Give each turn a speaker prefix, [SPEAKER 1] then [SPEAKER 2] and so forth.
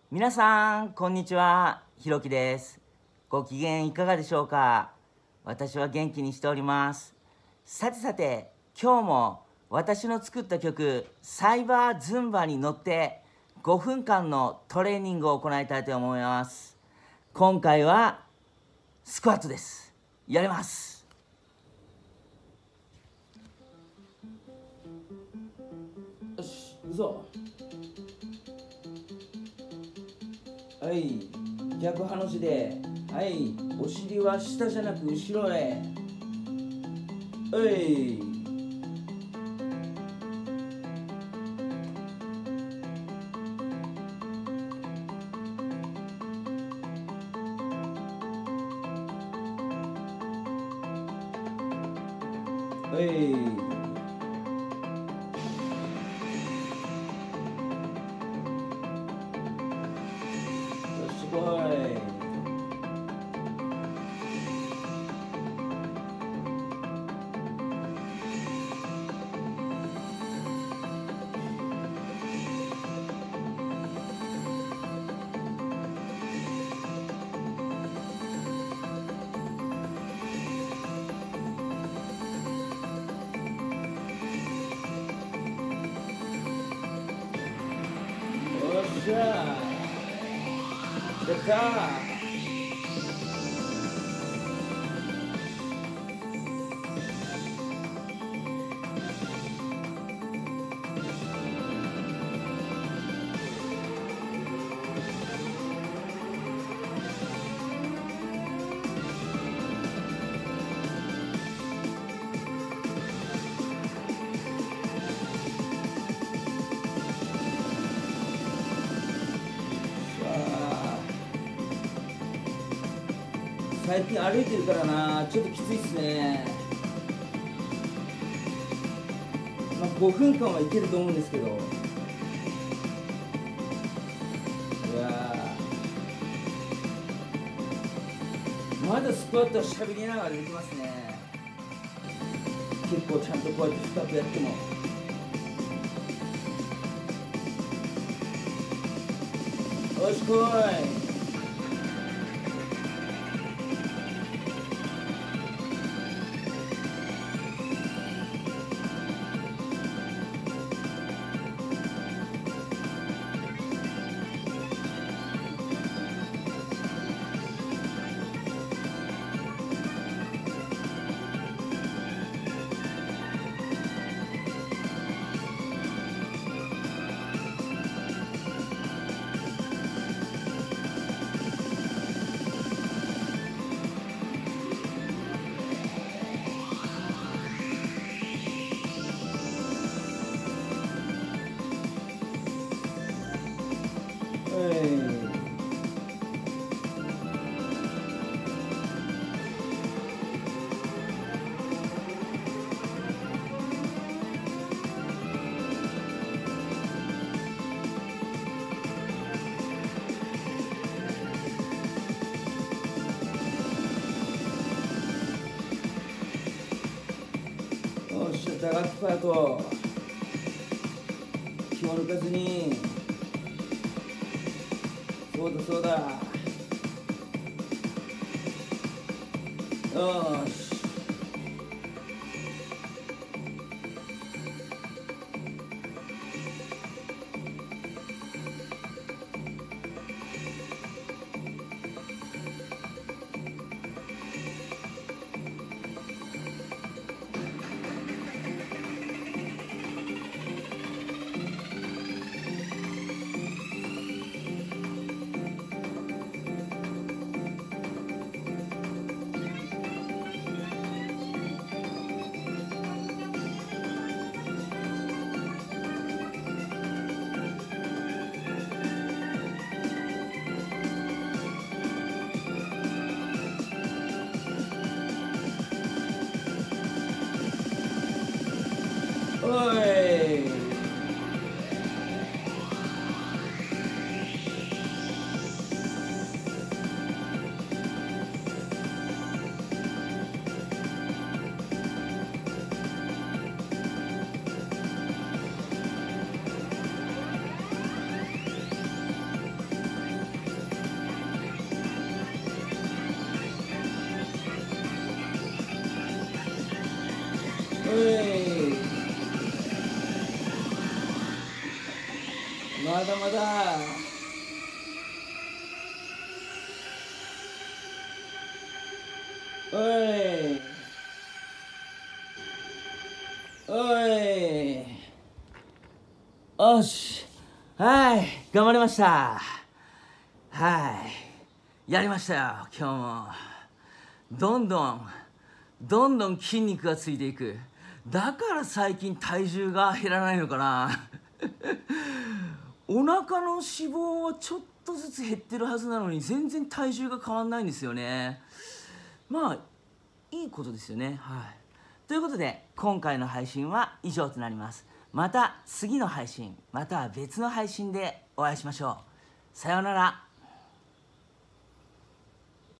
[SPEAKER 1] 皆さんこんにちは、ひろきです。ご機嫌いかがでしょうか。私は元気にしております。さて今日も私の作った曲サイバーズンバに乗って5分間のトレーニングを行いたいと思います。今回はスクワットです。やります。よし、行くぞ。はい、逆ハの字で、はい、お尻は下じゃなく後ろへ。はい、はい、よしこい。よっしゃー、やったー。最近歩いてるからな、ちょっときついっすね。5分間はいけると思うんですけど。いやまだスクワットはしゃべりながらできますね。結構ちゃんとこうやって深くやっても。よしこい。よっしゃ、打楽器パート気を抜かずに。そうだ。よーし。 まだまだ。おいおい、よし、はい、頑張りました。はい、やりましたよ。今日もどんどん筋肉がついていく。だから最近体重が減らないのかな。お腹の脂肪はちょっとずつ減ってるはずなのに全然体重が変わんないんですよね。まあいいことですよね。はい。ということで今回の配信は以上となります。また次の配信、または別の配信でお会いしましょう。さようなら。